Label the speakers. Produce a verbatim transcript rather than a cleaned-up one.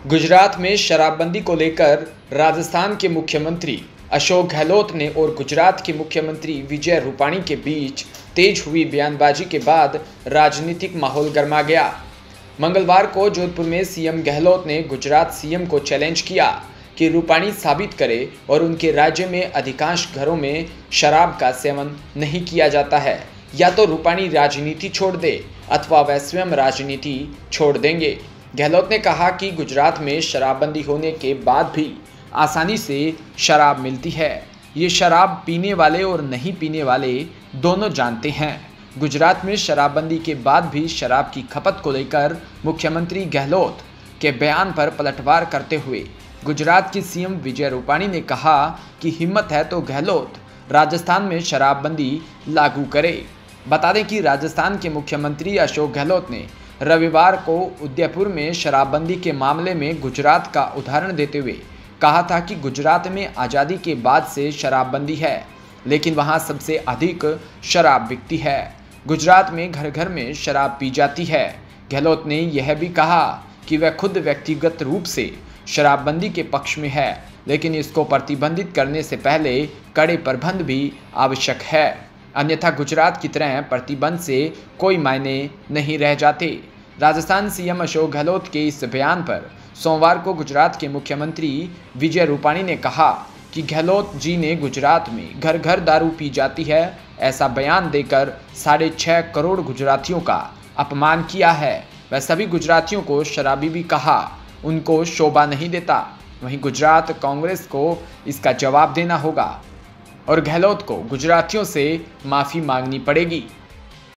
Speaker 1: गुजरात में शराबबंदी को लेकर राजस्थान के मुख्यमंत्री अशोक गहलोत ने और गुजरात के मुख्यमंत्री विजय रूपाणी के बीच तेज हुई बयानबाजी के बाद राजनीतिक माहौल गर्मा गया। मंगलवार को जोधपुर में सीएम गहलोत ने गुजरात सीएम को चैलेंज किया कि रूपाणी साबित करे और उनके राज्य में अधिकांश घरों में शराब का सेवन नहीं किया जाता है, या तो रूपाणी राजनीति छोड़ दे अथवा वह स्वयं राजनीति छोड़ देंगे। गहलोत ने कहा कि गुजरात में शराबबंदी होने के बाद भी आसानी से शराब मिलती है। ये शराब पीने वाले और नहीं पीने वाले दोनों जानते हैं। गुजरात में शराबबंदी के बाद भी शराब की खपत को लेकर मुख्यमंत्री गहलोत के बयान पर पलटवार करते हुए गुजरात के सीएम विजय रूपाणी ने कहा कि हिम्मत है तो गहलोत राजस्थान में शराबबंदी लागू करे। बता दें कि राजस्थान के मुख्यमंत्री अशोक गहलोत ने रविवार को उदयपुर में शराबबंदी के मामले में गुजरात का उदाहरण देते हुए कहा था कि गुजरात में आज़ादी के बाद से शराबबंदी है, लेकिन वहां सबसे अधिक शराब बिकती है। गुजरात में घर घर में शराब पी जाती है। गहलोत ने यह भी कहा कि वह खुद व्यक्तिगत रूप से शराबबंदी के पक्ष में है, लेकिन इसको प्रतिबंधित करने से पहले कड़े प्रबंध भी आवश्यक है, अन्यथा गुजरात की तरह प्रतिबंध से कोई मायने नहीं रह जाते। राजस्थान सीएम अशोक गहलोत के इस बयान पर सोमवार को गुजरात के मुख्यमंत्री विजय रूपाणी ने कहा कि गहलोत जी ने गुजरात में घर घर दारू पी जाती है ऐसा बयान देकर साढ़े छः करोड़ गुजरातियों का अपमान किया है। वह सभी गुजरातियों को शराबी भी कहा, उनको शोभा नहीं देता। वहीं गुजरात कांग्रेस को इसका जवाब देना होगा और गहलोत को गुजरातियों से माफ़ी मांगनी पड़ेगी।